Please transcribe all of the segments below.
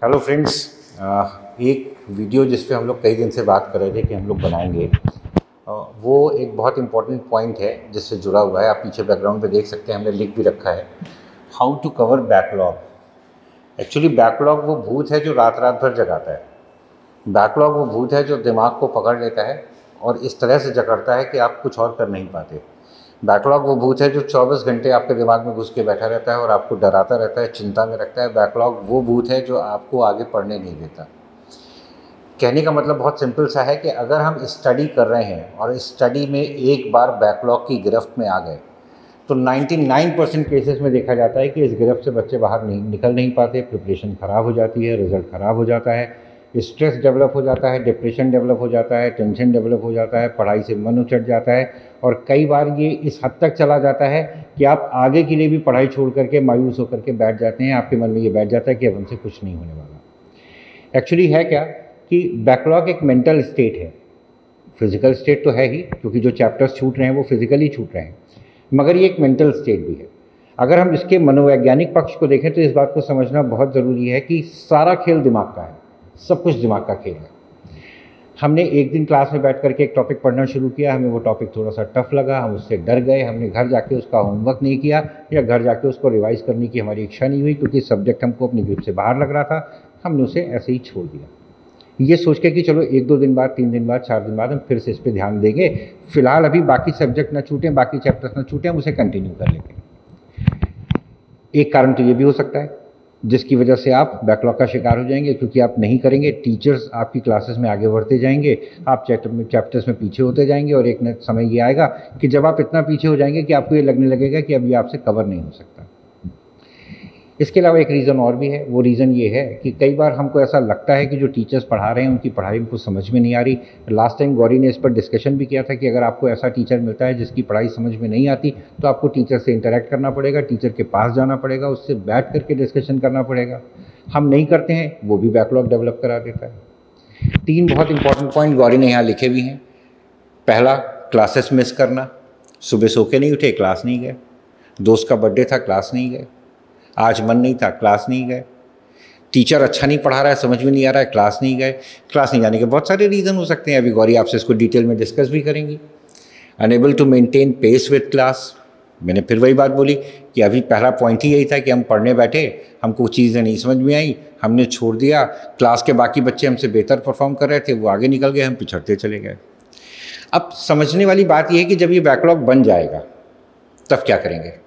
Hello friends, एक video जिस पे हम लोग कई दिन से बात कर रहे थे कि हम लोग बनाएंगे, वो एक बहुत इम्पॉर्टेंट पॉइंट है जिससे जुड़ा हुआ है। आप पीछे बैकग्राउंड पे देख सकते हैं, हमने लिख भी रखा है, how to cover backlog. Actually backlog वो भूत है जो रात रात भर जगाता है। बैकलॉग वो भूत है जो दिमाग को पकड़ लेता है और इस तरह से जकड़ता है कि आप कुछ और कर नहीं पाते। बैकलॉग वो भूत है जो 24 घंटे आपके दिमाग में घुस के बैठा रहता है और आपको डराता रहता है, चिंता में रखता है। बैकलॉग वो भूत है जो आपको आगे पढ़ने नहीं देता। कहने का मतलब बहुत सिंपल सा है कि अगर हम स्टडी कर रहे हैं और स्टडी में एक बार बैकलॉग की गिरफ्त में आ गए तो 99% केसेस में देखा जाता है कि इस गिरफ्त से बच्चे बाहर निकल नहीं पाते। प्रिपरेशन ख़राब हो जाती है, रिज़ल्ट ख़राब हो जाता है, स्ट्रेस डेवलप हो जाता है, डिप्रेशन डेवलप हो जाता है, टेंशन डेवलप हो जाता है, पढ़ाई से मन उचट जाता है और कई बार ये इस हद तक चला जाता है कि आप आगे के लिए भी पढ़ाई छोड़ करके मायूस होकर के बैठ जाते हैं। आपके मन में ये बैठ जाता है कि अब हमसे कुछ नहीं होने वाला। एक्चुअली है क्या कि बैकलॉग एक मेंटल स्टेट है। फिजिकल स्टेट तो है ही, क्योंकि जो चैप्टर्स छूट रहे हैं वो फिजिकली छूट रहे हैं, मगर ये एक मेंटल स्टेट भी है। अगर हम इसके मनोवैज्ञानिक पक्ष को देखें तो इस बात को समझना बहुत ज़रूरी है कि सारा खेल दिमाग का है, सब कुछ दिमाग का खेल है। हमने एक दिन क्लास में बैठ करके एक टॉपिक पढ़ना शुरू किया, हमें वो टॉपिक थोड़ा सा टफ लगा, हम उससे डर गए, हमने घर जाके उसका होमवर्क नहीं किया या घर जाके उसको रिवाइज़ करने की हमारी इच्छा नहीं हुई क्योंकि सब्जेक्ट हमको अपनी ग्रिप से बाहर लग रहा था। हमने उसे ऐसे ही छोड़ दिया, ये सोच के कि चलो 1-2 दिन बाद, 3 दिन बाद, 4 दिन बाद हम फिर से इस पर ध्यान देंगे। फिलहाल अभी बाकी सब्जेक्ट ना छूटें, बाकी चैप्टर्स ना छूटें, हम उसे कंटिन्यू कर लेते हैं। एक कारण तो ये भी हो सकता है जिसकी वजह से आप बैकलॉग का शिकार हो जाएंगे, क्योंकि आप नहीं करेंगे, टीचर्स आपकी क्लासेस में आगे बढ़ते जाएंगे, आप चैप्टर्स में पीछे होते जाएंगे और एक समय ये आएगा कि जब आप इतना पीछे हो जाएंगे कि आपको ये लगने लगेगा कि अब ये आपसे कवर नहीं हो सकता। इसके अलावा एक रीज़न और भी है। वो रीज़न ये है कि कई बार हमको ऐसा लगता है कि जो टीचर्स पढ़ा रहे हैं उनकी पढ़ाई हमको समझ में नहीं आ रही। लास्ट टाइम गौरी ने इस पर डिस्कशन भी किया था कि अगर आपको ऐसा टीचर मिलता है जिसकी पढ़ाई समझ में नहीं आती तो आपको टीचर से इंटरेक्ट करना पड़ेगा, टीचर के पास जाना पड़ेगा, उससे बैठ करके डिस्कशन करना पड़ेगा। हम नहीं करते हैं, वो भी बैकलॉग डेवलप करा देता है। 3 बहुत इंपॉर्टेंट पॉइंट गौरी ने यहाँ लिखे भी हैं। पहला, क्लासेस मिस करना। सुबह सो के नहीं उठे, क्लास नहीं गए। दोस्त का बर्थडे था, क्लास नहीं गए। आज मन नहीं था, क्लास नहीं गए। टीचर अच्छा नहीं पढ़ा रहा है, समझ में नहीं आ रहा है, क्लास नहीं गए। क्लास नहीं जाने के बहुत सारे रीज़न हो सकते हैं, अभी गौरी आपसे इसको डिटेल में डिस्कस भी करेंगी। Unable to maintain pace with class. मैंने फिर वही बात बोली कि अभी पहला पॉइंट ही यही था कि हम पढ़ने बैठे, हमको चीज़ें नहीं समझ में आई, हमने छोड़ दिया। क्लास के बाकी बच्चे हमसे बेहतर परफॉर्म कर रहे थे, वो आगे निकल गए, हम पिछड़ते चले गए। अब समझने वाली बात यह है कि जब ये बैकलॉग बन जाएगा तब क्या करेंगे।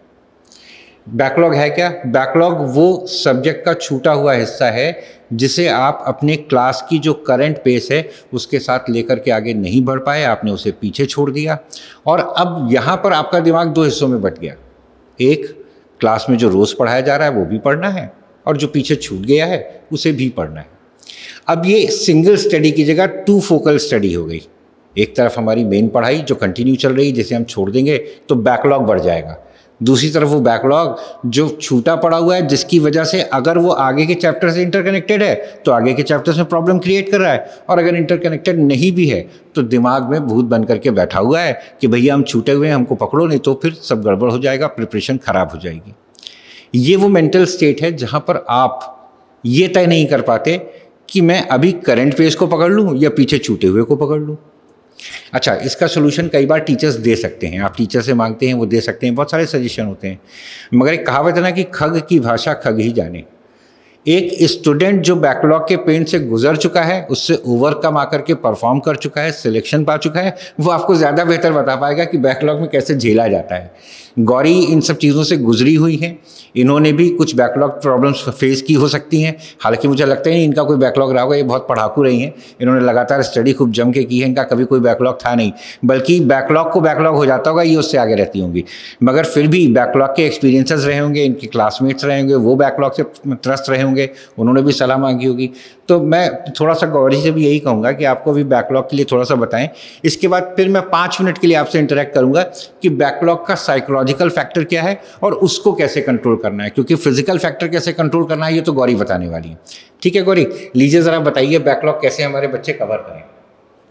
बैकलॉग है क्या? बैकलॉग वो सब्जेक्ट का छूटा हुआ हिस्सा है जिसे आप अपने क्लास की जो करंट पेस है उसके साथ लेकर के आगे नहीं बढ़ पाए, आपने उसे पीछे छोड़ दिया और अब यहाँ पर आपका दिमाग 2 हिस्सों में बट गया। एक, क्लास में जो रोज़ पढ़ाया जा रहा है वो भी पढ़ना है और जो पीछे छूट गया है उसे भी पढ़ना है। अब ये सिंगल स्टडी की जगह 2 फोकल स्टडी हो गई। एक तरफ हमारी मेन पढ़ाई जो कंटिन्यू चल रही है, जिसे हम छोड़ देंगे तो बैकलॉग बढ़ जाएगा। दूसरी तरफ वो बैकलॉग जो छूटा पड़ा हुआ है, जिसकी वजह से अगर वो आगे के चैप्टर से इंटरकनेक्टेड है तो आगे के चैप्टर्स में प्रॉब्लम क्रिएट कर रहा है, और अगर इंटरकनेक्टेड नहीं भी है तो दिमाग में भूत बन करके बैठा हुआ है कि भैया हम छूटे हुए हैं, हमको पकड़ो, नहीं तो फिर सब गड़बड़ हो जाएगा, प्रिपरेशन खराब हो जाएगी। ये वो मेंटल स्टेट है जहाँ पर आप ये तय नहीं कर पाते कि मैं अभी करंट पेस को पकड़ लूँ या पीछे छूटे हुए को पकड़ लूँ। अच्छा, इसका सोल्यूशन कई बार टीचर्स दे सकते हैं, आप टीचर से मांगते हैं, वो दे सकते हैं, बहुत सारे सजेशन होते हैं, मगर एक कहावत है ना कि खग की भाषा खग ही जाने। एक स्टूडेंट जो बैकलॉग के पेन से गुजर चुका है, उससे ओवरकम आकर के परफॉर्म कर चुका है, सिलेक्शन पा चुका है, वो आपको ज़्यादा बेहतर बता पाएगा कि बैकलॉग में कैसे झेला जाता है। गौरी इन सब चीज़ों से गुजरी हुई हैं, इन्होंने भी कुछ बैकलॉग प्रॉब्लम्स फेस की हो सकती हैं। हालांकि मुझे लगता है नहीं इनका कोई बैकलॉग रहा होगा, ये बहुत पढ़ाकू रही हैं, इन्होंने लगातार स्टडी खूब जम के की है, इनका कभी कोई बैकलॉग था नहीं, बल्कि बैकलॉग को बैकलॉग हो जाता होगा, ये उससे आगे रहती होंगी। मगर फिर भी बैकलॉग के एक्सपीरियंसेस रहे होंगे, इनके क्लासमेट्स रहे होंगे, वो बैकलॉग से त्रस्त रहे होंगे, उन्होंने भी सलाह मांगी होगी। तो मैं थोड़ा सा गौरी से भी यही कहूँगा कि आपको भी बैकलॉग के लिए थोड़ा सा बताएं। इसके बाद फिर मैं 5 मिनट के लिए आपसे इंटरेक्ट करूँगा कि बैकलॉग का साइकोलॉजिकल फैक्टर क्या है और उसको कैसे कंट्रोल करना है, क्योंकि फिजिकल फैक्टर कैसे कंट्रोल करना है ये तो गौरी बताने वाली है। ठीक है गौरी, लीजिए ज़रा बताइए बैकलॉग कैसे हमारे बच्चे कवर करें।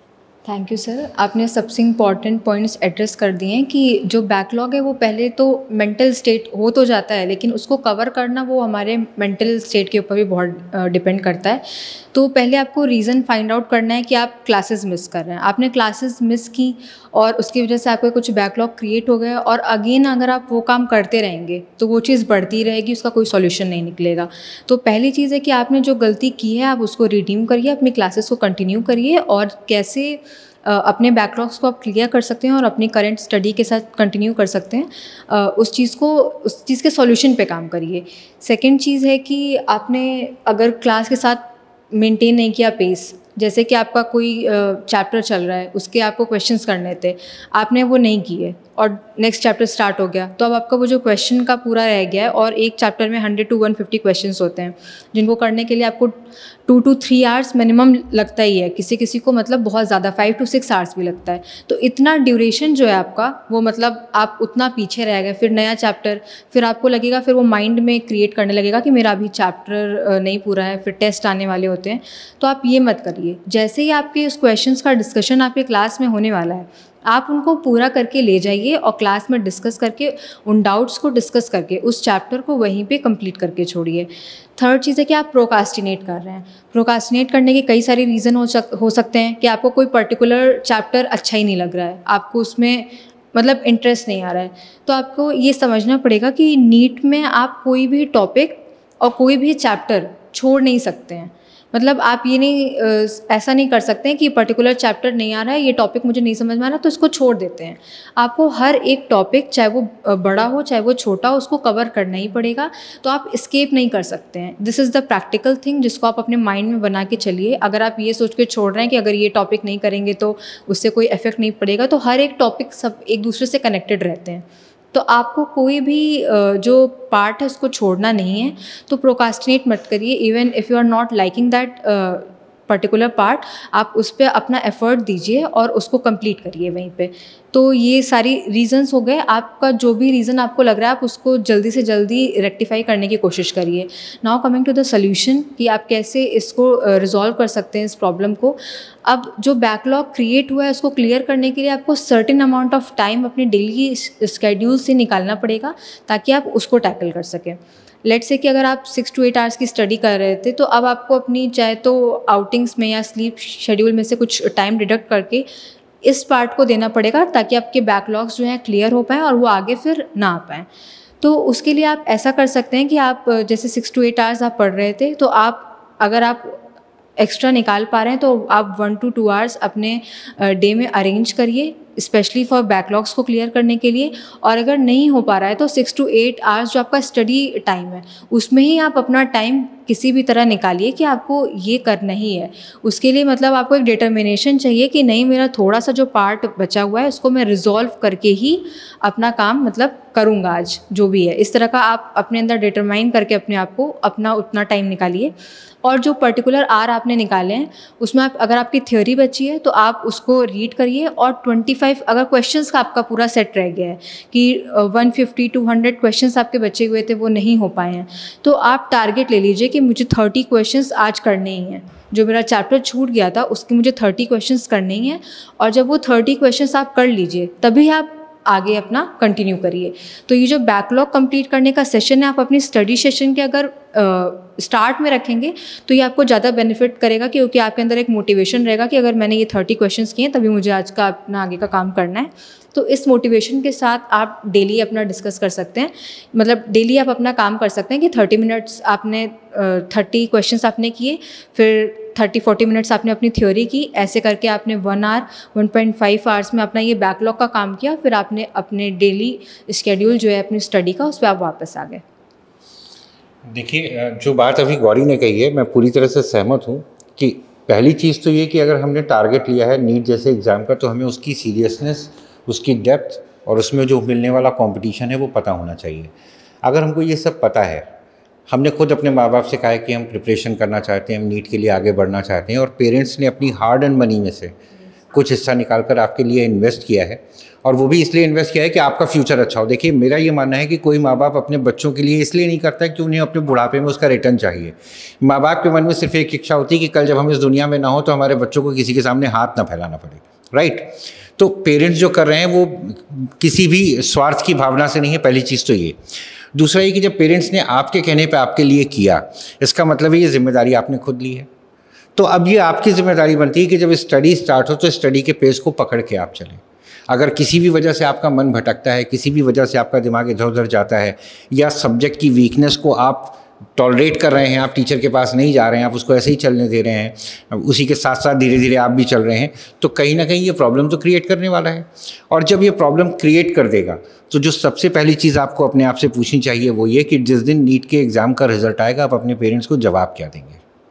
थैंक यू सर, आपने सबसे इम्पॉर्टेंट पॉइंट्स एड्रेस कर दिए हैं कि जो बैकलॉग है वो पहले तो मेंटल स्टेट हो तो जाता है, लेकिन उसको कवर करना वो हमारे मेंटल स्टेट के ऊपर भी बहुत डिपेंड करता है। तो पहले आपको रीज़न फाइंड आउट करना है कि आप क्लासेस मिस कर रहे हैं। आपने क्लासेस मिस की और उसकी वजह से आपका कुछ बैकलॉग क्रिएट हो गया, और अगेन अगर आप वो काम करते रहेंगे तो वो चीज़ बढ़ती रहेगी, उसका कोई सॉल्यूशन नहीं निकलेगा। तो पहली चीज़ है कि आपने जो गलती की है आप उसको रिडीम करिए, अपनी क्लासेस को कंटिन्यू करिए, और कैसे अपने बैकलॉग्स को आप क्लियर कर सकते हैं और अपनी करंट स्टडी के साथ कंटिन्यू कर सकते हैं, उस चीज़ के सॉल्यूशन पे काम करिए। सेकंड चीज़ है कि आपने अगर क्लास के साथ मेंटेन नहीं किया पेस, जैसे कि आपका कोई चैप्टर चल रहा है, उसके आपको क्वेश्चंस करने थे, आपने वो नहीं किए और नेक्स्ट चैप्टर स्टार्ट हो गया, तो अब आपका वो जो क्वेश्चन का पूरा रह गया है, और एक चैप्टर में 100 to 150 क्वेश्चंस होते हैं जिनको करने के लिए आपको 2 to 3 आवर्स मिनिमम लगता ही है, किसी किसी को मतलब बहुत ज़्यादा 5 to 6 आवर्स भी लगता है। तो इतना ड्यूरेशन जो है आपका, वो मतलब आप उतना पीछे रह गए। फिर नया चैप्टर, फिर आपको लगेगा, फिर वो माइंड में क्रिएट करने लगेगा कि मेरा अभी चैप्टर नहीं पूरा है, फिर टेस्ट आने वाले होते हैं। तो आप ये मत करिए। जैसे ही आपके उस क्वेश्चंस का डिस्कशन आपके क्लास में होने वाला है, आप उनको पूरा करके ले जाइए और क्लास में डिस्कस करके, उन डाउट्स को डिस्कस करके उस चैप्टर को वहीं पे कंप्लीट करके छोड़िए। थर्ड चीज़ है कि आप प्रोकास्टिनेट कर रहे हैं। प्रोकास्टिनेट करने के कई सारे रीज़न हो सकते हैं कि आपको कोई पर्टिकुलर चैप्टर अच्छा ही नहीं लग रहा है, आपको उसमें मतलब इंटरेस्ट नहीं आ रहा है। तो आपको ये समझना पड़ेगा कि नीट में आप कोई भी टॉपिक और कोई भी चैप्टर छोड़ नहीं सकते हैं। मतलब आप ये नहीं ऐसा नहीं कर सकते हैं कि पर्टिकुलर चैप्टर नहीं आ रहा है, ये टॉपिक मुझे नहीं समझ में आ रहा, तो इसको छोड़ देते हैं। आपको हर एक टॉपिक, चाहे वो बड़ा हो चाहे वो छोटा हो, उसको कवर करना ही पड़ेगा। तो आप एस्केप नहीं कर सकते हैं। This is the practical thing जिसको आप अपने माइंड में बना के चलिए। अगर आप ये सोच के छोड़ रहे हैं कि अगर ये टॉपिक नहीं करेंगे तो उससे कोई इफेक्ट नहीं पड़ेगा, तो हर एक टॉपिक सब एक दूसरे से कनेक्टेड रहते हैं। तो आपको कोई भी जो पार्ट है उसको छोड़ना नहीं है। तो प्रोकास्टिनेट मत करिए। Even if you are not liking that particular part, आप उस पर अपना एफर्ट दीजिए और उसको कंप्लीट करिए वहीं पे। तो ये सारी रीज़न्स हो गए। आपका जो भी रीज़न आपको लग रहा है, आप उसको जल्दी से जल्दी रेक्टिफाई करने की कोशिश करिए। Now coming to the solution, कि आप कैसे इसको रिजॉल्व कर सकते हैं इस प्रॉब्लम को। अब जो बैकलॉग क्रिएट हुआ है उसको क्लियर करने के लिए आपको सर्टेन अमाउंट ऑफ टाइम अपने डेली स्केड्यूल से निकालना पड़ेगा, ताकि आप उसको टैकल कर सकें। लेट्स से कि अगर आप 6 to 8 आवर्स की स्टडी कर रहे थे, तो अब आपको अपनी चाहे तो आउटिंग्स में या स्लीप शेड्यूल में से कुछ टाइम डिडक्ट करके इस पार्ट को देना पड़ेगा, ताकि आपके बैकलॉग्स जो हैं क्लियर हो पाएँ और वो आगे फिर ना आ पाएँ। तो उसके लिए आप ऐसा कर सकते हैं कि आप जैसे 6 to 8 आवर्स आप पढ़ रहे थे, तो अगर आप एक्स्ट्रा निकाल पा रहे हैं तो आप 1 to 2 आवर्स अपने डे में अरेंज करिए, स्पेशली फॉर बैकलॉग्स को क्लियर करने के लिए। और अगर नहीं हो पा रहा है तो 6 to 8 आवर्स जो आपका स्टडी टाइम है, उसमें ही आप अपना टाइम किसी भी तरह निकालिए कि आपको ये करना ही है। उसके लिए मतलब आपको एक डिटर्मिनेशन चाहिए कि नहीं, मेरा थोड़ा सा जो पार्ट बचा हुआ है उसको मैं रिजॉल्व करके ही अपना काम मतलब करूँगा आज, जो भी है। इस तरह का आप अपने अंदर डिटरमाइन करके अपने आप को अपना उतना टाइम निकालिए। और जो पर्टिकुलर आर आपने निकाले हैं, उसमें अगर आपकी थ्योरी बची है तो आप उसको रीड करिए। और 25 अगर क्वेश्चंस का आपका पूरा सेट रह गया है कि 150 to 100 क्वेश्चंस आपके बचे हुए थे, वो नहीं हो पाए हैं, तो आप टारगेट ले लीजिए कि मुझे 30 क्वेश्चंस आज करने ही हैं। जो मेरा चैप्टर छूट गया था उसके मुझे 30 क्वेश्चंस करने ही हैं। और जब वो 30 क्वेश्चंस आप कर लीजिए, तभी आप आगे अपना कंटिन्यू करिए। तो ये जो बैकलॉग कंप्लीट करने का सेशन है, आप अपनी स्टडी सेशन के अगर स्टार्ट में रखेंगे तो ये आपको ज़्यादा बेनिफिट करेगा, क्योंकि आपके अंदर एक मोटिवेशन रहेगा कि अगर मैंने ये 30 क्वेश्चंस किए तभी मुझे आज का अपना आगे का काम करना है। तो इस मोटिवेशन के साथ आप डेली अपना डिस्कस कर सकते हैं, मतलब डेली आप अपना काम कर सकते हैं कि 30 मिनट्स आपने 30 क्वेश्चंस आपने किए, फिर 30-40 मिनट्स आपने अपनी थ्योरी की। ऐसे करके आपने 1 आवर 1.5 आवर्स में अपना ये बैकलॉग का काम किया। फिर आपने अपने डेली स्केड्यूल जो है अपनी स्टडी का, उस पर आप वापस आ गए। देखिए, जो बात अभी गौरी ने कही है, मैं पूरी तरह से सहमत हूँ कि पहली चीज़ तो ये कि अगर हमने टारगेट लिया है नीट जैसे एग्ज़ाम का, तो हमें उसकी सीरियसनेस, उसकी डेप्थ और उसमें जो मिलने वाला कंपटीशन है वो पता होना चाहिए। अगर हमको ये सब पता है, हमने खुद अपने माँ बाप से कहा है कि हम प्रिपरेशन करना चाहते हैं, हम नीट के लिए आगे बढ़ना चाहते हैं, और पेरेंट्स ने अपनी हार्ड एंड मनी में से कुछ हिस्सा निकाल कर आपके लिए इन्वेस्ट किया है, और वो भी इसलिए इन्वेस्ट किया है कि आपका फ्यूचर अच्छा हो। देखिए, मेरा ये मानना है कि कोई माँ बाप अपने बच्चों के लिए इसलिए नहीं करता है कि उन्हें अपने बुढ़ापे में उसका रिटर्न चाहिए। माँ बाप के मन में सिर्फ एक इच्छा होती है कि कल जब हम इस दुनिया में ना हो तो हमारे बच्चों को किसी के सामने हाथ ना फैलाना पड़े। राइट। तो पेरेंट्स जो कर रहे हैं वो किसी भी स्वार्थ की भावना से नहीं है, पहली चीज़ तो ये। दूसरा ये कि जब पेरेंट्स ने आपके कहने पे आपके लिए किया, इसका मतलब है ये जिम्मेदारी आपने खुद ली है। तो अब ये आपकी जिम्मेदारी बनती है कि जब स्टडी स्टार्ट हो तो स्टडी के पेस को पकड़ के आप चलें। अगर किसी भी वजह से आपका मन भटकता है, किसी भी वजह से आपका दिमाग इधर उधर जाता है, या सब्जेक्ट की वीकनेस को आप टॉलरेट कर रहे हैं, आप टीचर के पास नहीं जा रहे हैं, आप उसको ऐसे ही चलने दे रहे हैं, उसी के साथ साथ धीरे धीरे आप भी चल रहे हैं, तो कहीं ना कहीं ये प्रॉब्लम तो क्रिएट करने वाला है। और जब ये प्रॉब्लम क्रिएट कर देगा तो जो सबसे पहली चीज़ आपको अपने आप से पूछनी चाहिए वो ये कि जिस दिन नीट के एग्ज़ाम का रिजल्ट आएगा आप अपने पेरेंट्स को जवाब क्या देंगे।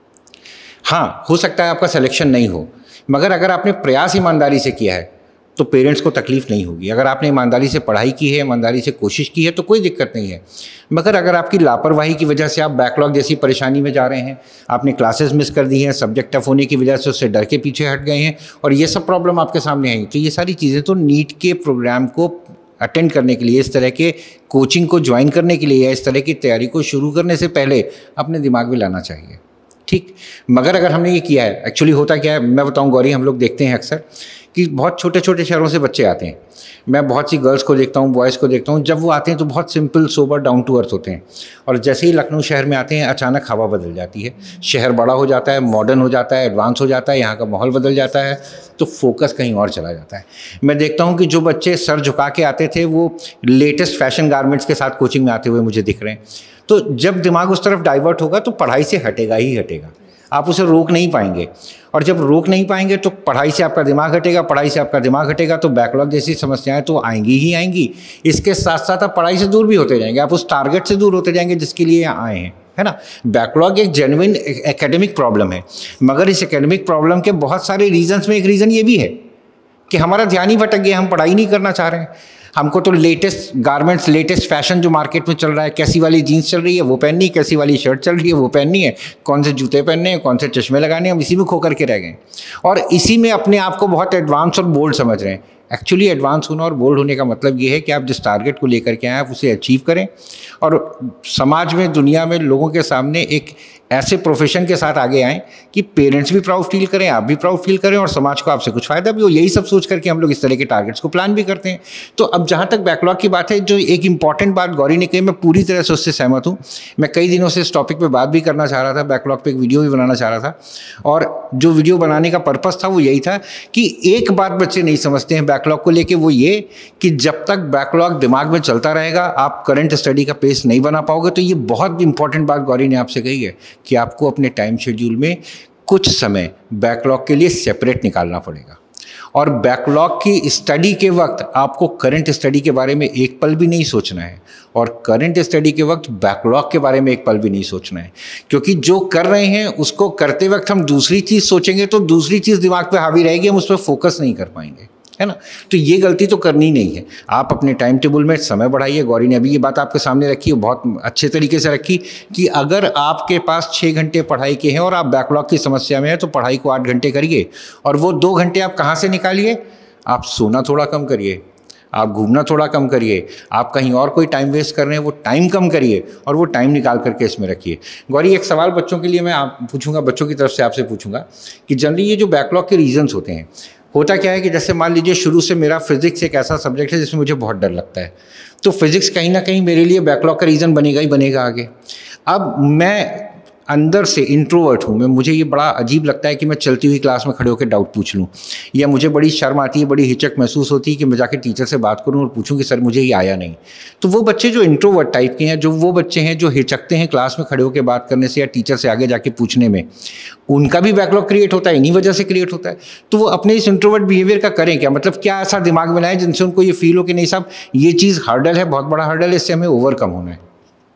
हाँ, हो सकता है आपका सिलेक्शन नहीं हो, मगर अगर आपने प्रयास ईमानदारी से किया है तो पेरेंट्स को तकलीफ़ नहीं होगी। अगर आपने ईमानदारी से पढ़ाई की है, ईमानदारी से कोशिश की है तो कोई दिक्कत नहीं है। मगर अगर आपकी लापरवाही की वजह से आप बैकलॉग जैसी परेशानी में जा रहे हैं, आपने क्लासेस मिस कर दी हैं, सब्जेक्ट टफ होने की वजह से उससे डर के पीछे हट गए हैं और ये सब प्रॉब्लम आपके सामने आई, तो ये सारी चीज़ें तो नीट के प्रोग्राम को अटेंड करने के लिए, इस तरह के कोचिंग को ज्वाइन करने के लिए या इस तरह की तैयारी को शुरू करने से पहले अपने दिमाग में लाना चाहिए, ठीक। मगर अगर हमने ये किया है, एक्चुअली होता क्या है मैं बताऊं गौरी, हम लोग देखते हैं अक्सर कि बहुत छोटे छोटे शहरों से बच्चे आते हैं। मैं बहुत सी गर्ल्स को देखता हूँ, बॉयज़ को देखता हूँ, जब वो आते हैं तो बहुत simple, sober, down to earth होते हैं। और जैसे ही लखनऊ शहर में आते हैं अचानक हवा बदल जाती है, शहर बड़ा हो जाता है, मॉडर्न हो जाता है, एडवांस हो जाता है, यहाँ का माहौल बदल जाता है, तो फोकस कहीं और चला जाता है। मैं देखता हूँ कि जो बच्चे सर झुका के आते थे वो लेटेस्ट फैशन गारमेंट्स के साथ कोचिंग में आते हुए मुझे दिख रहे हैं। तो जब दिमाग उस तरफ डाइवर्ट होगा तो पढ़ाई से हटेगा ही हटेगा, आप उसे रोक नहीं पाएंगे। और जब रोक नहीं पाएंगे तो पढ़ाई से आपका दिमाग हटेगा, पढ़ाई से आपका दिमाग हटेगा तो बैकलॉग जैसी समस्याएं तो आएंगी ही आएंगी। इसके साथ साथ आप पढ़ाई से दूर भी होते जाएंगे, आप उस टारगेट से दूर होते जाएंगे जिसके लिए यहाँ आए हैं, है ना। बैकलॉग एक जेन्युइन एकेडमिक प्रॉब्लम है, मगर इस एकेडमिक प्रॉब्लम के बहुत सारे रीजन्स में एक रीज़न ये भी है कि हमारा ध्यान ही भटक गया, हम पढ़ाई नहीं करना चाह रहे हैं। हमको तो लेटेस्ट गारमेंट्स, लेटेस्ट फैशन जो मार्केट में चल रहा है, कैसी वाली जीन्स चल रही है वो पहननी, कैसी वाली शर्ट चल रही है वो पहननी है, कौन से जूते पहनने हैं, कौन से चश्मे लगाने हैं, हम इसी में खो करके रह गए और इसी में अपने आप को बहुत एडवांस और बोल्ड समझ रहे हैं। एक्चुअली एडवांस होना और बोल्ड होने का मतलब ये है कि आप जिस टारगेट को लेकर के आए आप उसे अचीव करें और समाज में, दुनिया में, लोगों के सामने एक ऐसे प्रोफेशन के साथ आगे आएँ कि पेरेंट्स भी प्राउड फील करें, आप भी प्राउड फील करें और समाज को आपसे कुछ फ़ायदा भी हो। यही सब सोच करके हम लोग इस तरह के टारगेट्स को प्लान भी करते हैं। तो अब जहाँ तक बैकलॉग की बात है, जो एक इंपॉर्टेंट बात गौरी ने कही, मैं पूरी तरह से उससे सहमत हूँ। मैं कई दिनों से इस टॉपिक पे बात भी करना चाह रहा था, बैकलॉग पे एक वीडियो भी बनाना चाह रहा था और जो वीडियो बनाने का पर्पज़ था वो यही था कि एक बात बच्चे नहीं समझते हैं बैकलॉग को लेके, वो ये कि जब तक बैकलॉग दिमाग में चलता रहेगा आप करंट स्टडी का पेस नहीं बना पाओगे। तो ये बहुत इंपॉर्टेंट बात गौरी ने आपसे कही है कि आपको अपने टाइम शेड्यूल में कुछ समय बैकलॉग के लिए सेपरेट निकालना पड़ेगा और बैकलॉग की स्टडी के वक्त आपको करंट स्टडी के बारे में एक पल भी नहीं सोचना है और करंट स्टडी के वक्त बैकलॉग के बारे में एक पल भी नहीं सोचना है, क्योंकि जो कर रहे हैं उसको करते वक्त हम दूसरी चीज़ सोचेंगे तो दूसरी चीज़ दिमाग पे हावी रहेगी, हम उस पर फोकस नहीं कर पाएंगे, है ना। तो ये गलती तो करनी नहीं है। आप अपने टाइम टेबल में समय बढ़ाइए। गौरी ने अभी ये बात आपके सामने रखी है, बहुत अच्छे तरीके से रखी कि अगर आपके पास 6 घंटे पढ़ाई के हैं और आप बैकलॉग की समस्या में हैं तो पढ़ाई को 8 घंटे करिए और वो 2 घंटे आप कहाँ से निकालिए। आप सोना थोड़ा कम करिए, आप घूमना थोड़ा कम करिए, आप कहीं और कोई टाइम वेस्ट कर रहे हैं वो टाइम कम करिए और वो टाइम निकाल करके इसमें रखिए। गौरी, एक सवाल बच्चों के लिए मैं आप पूछूंगा, बच्चों की तरफ से आपसे पूछूंगा कि जनरली ये जो बैकलॉग के रीजंस होते हैं, होता क्या है कि जैसे मान लीजिए शुरू से मेरा फिजिक्स एक ऐसा सब्जेक्ट है जिसमें मुझे बहुत डर लगता है, तो फिजिक्स कहीं ना कहीं मेरे लिए बैकलॉग का रीज़न बनेगा ही बनेगा आगे। अब मैं अंदर से इंट्रोवर्ट हूँ, मुझे ये बड़ा अजीब लगता है कि मैं चलती हुई क्लास में खड़े होकर डाउट पूछ लूँ, या मुझे बड़ी शर्म आती है, बड़ी हिचक महसूस होती है कि मैं जाके टीचर से बात करूँ और पूछूँ कि सर मुझे ये आया नहीं। तो वो बच्चे जो इंट्रोवर्ट टाइप के हैं, जो वो बच्चे हैं जो हिचकते हैं क्लास में खड़े होकर बात करने से या टीचर से आगे जाके पूछने में, उनका भी बैकलॉग क्रिएट होता है, इन्हीं वजह से क्रिएट होता है। तो वो अपने इस इंट्रोवर्ट बिहेवियर का करें क्या, मतलब क्या ऐसा दिमाग में लाएं जिनसे उनको ये फील हो कि नहीं साहब ये चीज़ हर्डल है, बहुत बड़ा हर्डल है, इससे हमें ओवरकम होना है।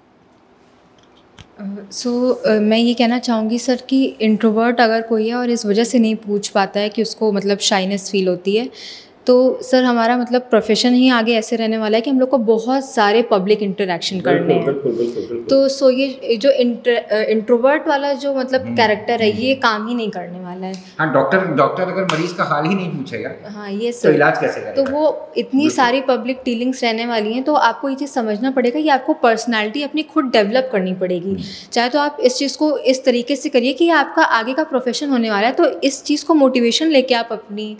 मैं ये कहना चाहूँगी सर कि इंट्रोवर्ट अगर कोई है और इस वजह से नहीं पूछ पाता है कि उसको मतलब शाइनेस फील होती है, तो सर हमारा मतलब प्रोफेशन ही आगे ऐसे रहने वाला है कि हम लोग को बहुत सारे पब्लिक इंटरेक्शन करने हैं। बिल्कुल बिल्कुल बिल्कुल। तो सो ये जो इंट्रोवर्ट वाला जो मतलब कैरेक्टर है ये काम ही नहीं करने वाला है। हाँ, डॉक्टर अगर मरीज का हाल ही नहीं पूछेगा हाँ ये तो सर, इलाज कैसे करेगा? तो वो इतनी सारी पब्लिक डीलिंग्स रहने वाली हैं, तो आपको ये चीज़ समझना पड़ेगा कि आपको पर्सनालिटी अपनी खुद डेवलप करनी पड़ेगी। चाहे तो आप इस चीज़ को इस तरीके से करिए कि आपका आगे का प्रोफेशन होने वाला है, तो इस चीज़ को मोटिवेशन लेके आप अपनी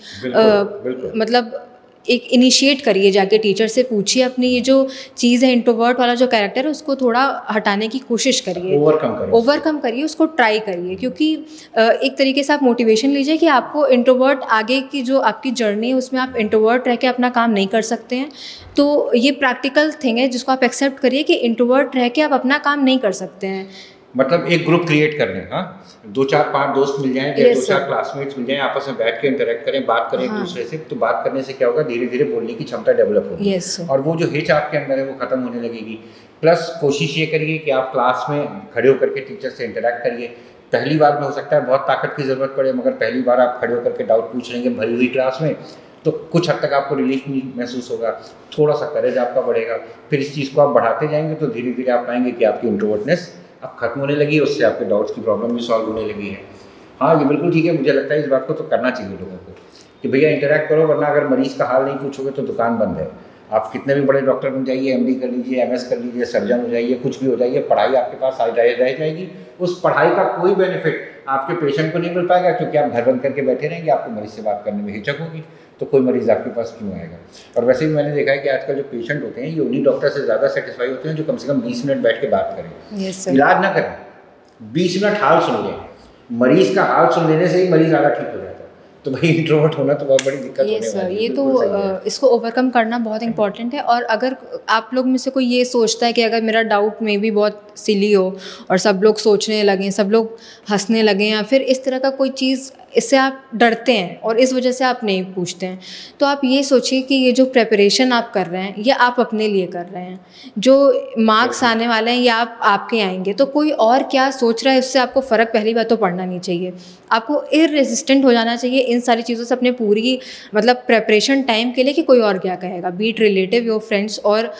मतलब एक इनिशिएट करिए, जाके टीचर से पूछिए, अपनी ये जो चीज़ है इंट्रोवर्ट वाला जो कैरेक्टर है उसको थोड़ा हटाने की कोशिश करिए, ओवरकम करिए, उसको ट्राई करिए। क्योंकि एक तरीके से आप मोटिवेशन लीजिए कि आपको इंट्रोवर्ट आगे की जो आपकी जर्नी है उसमें आप इंट्रोवर्ट रह के अपना काम नहीं कर सकते हैं। तो ये प्रैक्टिकल थिंग है जिसको आप एक्सेप्ट करिए कि इंट्रोवर्ट रह के आप अपना काम नहीं कर सकते हैं। मतलब एक ग्रुप क्रिएट कर लें, हाँ, 2-4-5 दोस्त मिल जाएं या 2-4 क्लासमेट्स मिल जाएं, आपस में बैठ के इंटरेक्ट करें, बात करें एक दूसरे से। तो बात करने से क्या होगा, धीरे धीरे बोलने की क्षमता डेवलप होगी और वो जो हिच आपके अंदर है वो खत्म होने लगेगी। प्लस कोशिश ये करिए कि आप क्लास में खड़े होकर के टीचर से इंटरेक्ट करिए। पहली बार में हो सकता है बहुत ताकत की ज़रूरत पड़े, मगर पहली बार आप खड़े होकर के डाउट पूछ लेंगे भरी हुई क्लास में तो कुछ हद तक आपको रिलीफ महसूस होगा, थोड़ा सा करेज आपका बढ़ेगा। फिर इस चीज़ को आप बढ़ाते जाएंगे तो धीरे धीरे आप पाएंगे कि आपकी इंट्रोवर्टनेस अब खत्म होने लगी है, उससे आपके डाउट्स की प्रॉब्लम भी सॉल्व होने लगी है। हाँ, ये बिल्कुल ठीक है, मुझे लगता है इस बात को तो करना चाहिए लोगों को कि भैया इंटरेक्ट करो, वरना अगर मरीज़ का हाल नहीं पूछोगे तो दुकान बंद है। आप कितने भी बड़े डॉक्टर बन जाइए, एमडी कर लीजिए, एमएस कर लीजिए, सर्जन हो जाइए, कुछ भी हो जाइए, पढ़ाई आपके पास रह जाएगी। उस पढ़ाई का कोई बेनिफिट आपके पेशेंट को नहीं मिल पाएगा, क्योंकि आप घर बंद करके बैठे रहेंगे, आपको मरीज से बात करने में हिचक होगी, तो कोई मरीज़ आपके पास क्यों आएगा। और वैसे भी मैंने देखा है कि आजकल जो पेशेंट होते हैं ये उन्हीं डॉक्टर से ज़्यादा सेटिस्फाई होते हैं जो कम से कम 20 मिनट बैठ के बात करें। इलाज ना करें, 20 मिनट हाल सुन लें। मरीज़ का हाल सुन लेने से ही मरीज़ आधा ठीक हो जाता है। तो भाई इंट्रोवर्ट होना तो बहुत बड़ी दिक्कत होने वाली है। ये तो इसको ओवरकम करना बहुत इंपॉर्टेंट है। और अगर आप लोग में से कोई ये सोचता है कि अगर मेरा डाउट में भी बहुत सिली हो और सब लोग सोचने लगें, सब लोग हंसने लगें, या फिर इस तरह का कोई चीज़, इससे आप डरते हैं और इस वजह से आप नहीं पूछते हैं, तो आप ये सोचिए कि ये जो प्रेपरेशन आप कर रहे हैं ये आप अपने लिए कर रहे हैं। जो मार्क्स आने वाले हैं ये आपके आएंगे, तो कोई और क्या सोच रहा है उससे आपको फ़र्क पहली बात तो पड़ना नहीं चाहिए। आपको इररेजिस्टेंट हो जाना चाहिए इन सारी चीज़ों से अपने पूरी मतलब प्रेपरेशन टाइम के लिए कि कोई और क्या कहेगा, बीट रिलेटिव, योर फ्रेंड्स और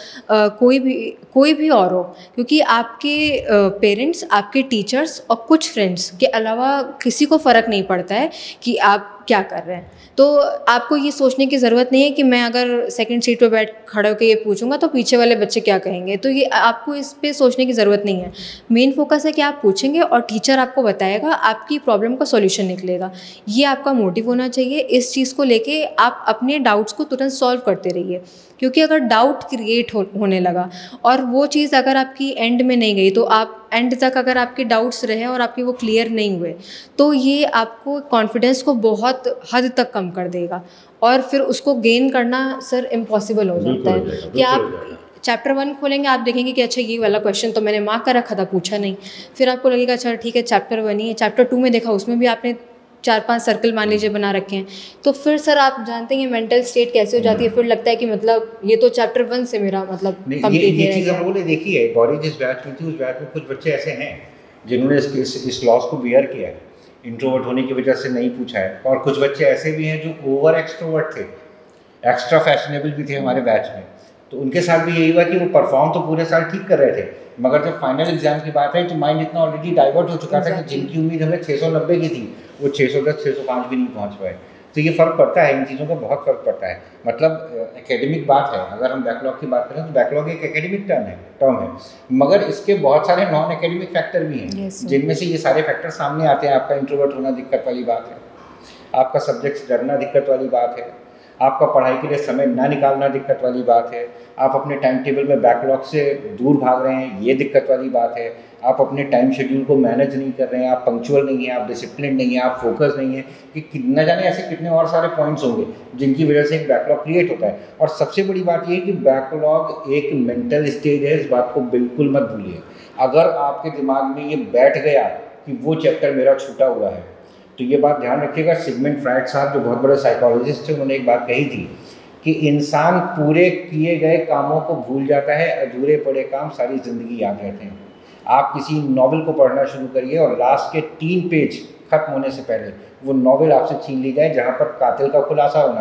कोई भी और हो। क्योंकि आपके पेरेंट्स, आपके टीचर्स और कुछ फ्रेंड्स के अलावा किसी को फ़र्क नहीं पड़ता है कि आप क्या कर रहे हैं। तो आपको ये सोचने की ज़रूरत नहीं है कि मैं अगर सेकंड सीट पे बैठ खड़े होकर ये पूछूंगा तो पीछे वाले बच्चे क्या कहेंगे, तो ये आपको इस पे सोचने की ज़रूरत नहीं है। मेन फोकस है कि आप पूछेंगे और टीचर आपको बताएगा, आपकी प्रॉब्लम का सॉल्यूशन निकलेगा। ये आपका मोटिव होना चाहिए। इस चीज़ को लेके आप अपने डाउट्स को तुरंत सॉल्व करते रहिए, क्योंकि अगर डाउट क्रिएट होने लगा और वो चीज़ अगर आपकी एंड में नहीं गई, तो आप एंड तक अगर आपके डाउट्स रहे और आपके वो क्लियर नहीं हुए, तो ये आपको कॉन्फिडेंस को बहुत हद तक कम कर देगा और फिर उसको गेन करना सर इम्पॉसिबल हो जाता है। कि आप चैप्टर 1 खोलेंगे, आप देखेंगे कि अच्छा ये वाला क्वेश्चन तो मैंने मार्क कर रखा था, पूछा नहीं। फिर आपको लगेगा अच्छा ठीक है चैप्टर 1 ही है, चैप्टर 2 में देखा उसमें भी आपने 4-5 सर्कल मान लीजिए बना रखे हैं, तो फिर सर आप जानते हैं मेंटल स्टेट कैसे हो जाती है। फिर लगता है कि मतलब ये तो चैप्टर 1 से मेरा मतलब कंप्लीट ये चीज़ हम लोगों ने देखी है। गौरी जिस बैच में थी उस बैच में कुछ बच्चे ऐसे हैं जिन्होंने इस लॉस को बियर किया है, इंट्रोवर्ट होने की वजह से नहीं पूछा है। और कुछ बच्चे ऐसे भी हैं जो ओवर एक्सट्रोवर्ट थे, एक्स्ट्रा फैशनेबल भी थे हमारे बैच में। तो उनके साथ भी यही हुआ कि वो परफॉर्म तो पूरे साल ठीक कर रहे थे, मगर जब फाइनल एग्जाम की बात आई तो माइंड इतना ऑलरेडी डाइवर्ट हो चुका था कि जिनकी उम्मीद हमें 690 की थी वो 610 605 भी नहीं पहुंच पाए। तो ये फ़र्क पड़ता है, इन चीज़ों का बहुत फ़र्क पड़ता है। मतलब एकेडमिक बात है, अगर हम बैकलॉग की बात करें तो बैकलॉग एक एकेडमिक टर्म है, मगर इसके बहुत सारे नॉन एकेडमिक फैक्टर भी हैं, जिनमें से ये सारे फैक्टर सामने आते हैं। आपका इंट्रोवर्ट होना दिक्कत वाली बात है, आपका सब्जेक्ट से डरना दिक्कत वाली बात है, आपका पढ़ाई के लिए समय ना निकालना दिक्कत वाली बात है, आप अपने टाइम टेबल में बैकलॉग से दूर भाग रहे हैं ये दिक्कत वाली बात है, आप अपने टाइम शेड्यूल को मैनेज नहीं कर रहे हैं, आप पंक्चुअल नहीं हैं, आप डिसिप्लिन नहीं हैं, आप फोकस नहीं है, कि कितना जाने ऐसे कितने और सारे पॉइंट्स होंगे जिनकी वजह से एक बैकलॉग क्रिएट होता है। और सबसे बड़ी बात ये है कि बैकलॉग एक मेंटल स्टेज है, इस बात को बिल्कुल मत भूलिए। अगर आपके दिमाग में ये बैठ गया कि वो चैप्टर मेरा छूटा हुआ है, तो ये बात ध्यान रखिएगा। सिगमंड फ्रायड साहब जो बहुत बड़े साइकोलॉजिस्ट थे, उन्होंने एक बात कही थी कि इंसान पूरे किए गए कामों को भूल जाता है, अधूरे पड़े काम सारी ज़िंदगी याद रहते हैं। आप किसी नॉवल को पढ़ना शुरू करिए और लास्ट के 3 पेज खत्म होने से पहले वो नॉवल आपसे छीन ली जाए जहाँ पर कातिल का खुलासा होना था,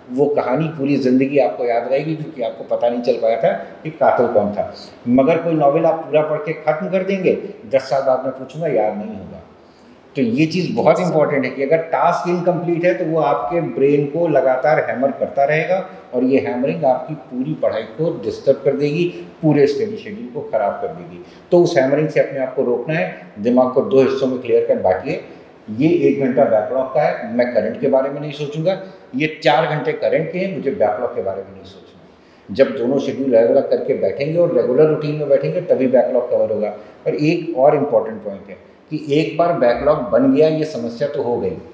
वो कहानी पूरी ज़िंदगी आपको याद रहेगी, क्योंकि आपको पता नहीं चल पाया था कि कातिल कौन था। मगर कोई नॉवेल आप पूरा पढ़ के ख़त्म कर देंगे, 10 साल बाद मैं पूछूंगा, याद नहीं होगा। तो ये चीज़ बहुत इंपॉर्टेंट है कि अगर टास्क इनकम्प्लीट है तो वो आपके ब्रेन को लगातार हैमर करता रहेगा, और ये हैमरिंग आपकी पूरी पढ़ाई को डिस्टर्ब कर देगी, पूरे स्टडी शेड्यूल को ख़राब कर देगी। तो उस हैमरिंग से अपने आप को रोकना है। दिमाग को 2 हिस्सों में क्लियर कर बांटिए। ये 1 घंटा बैकलॉग का है, मैं करंट के बारे में नहीं सोचूंगा। ये 4 घंटे करंट के हैं, मुझे बैकलॉग के बारे में नहीं सोचना। जब दोनों शेड्यूल अलग अलग करके बैठेंगे और रेगुलर रूटीन में बैठेंगे, तभी बैकलॉग कवर होगा। और एक और इम्पॉर्टेंट पॉइंट है कि एक बार बैकलॉग बन गया, ये समस्या तो हो गई,